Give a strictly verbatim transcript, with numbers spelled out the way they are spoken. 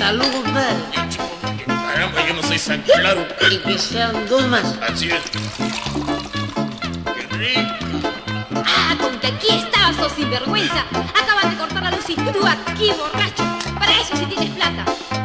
Salud, compadre. Eh, chico, que caramba, yo no soy tan claro. Y que sean dos más. Así es. Qué rico. Ah, con que aquí estabas, sos sinvergüenza. Acaban de cortar la luz y tú aquí, borracho. Para eso si tienes plata.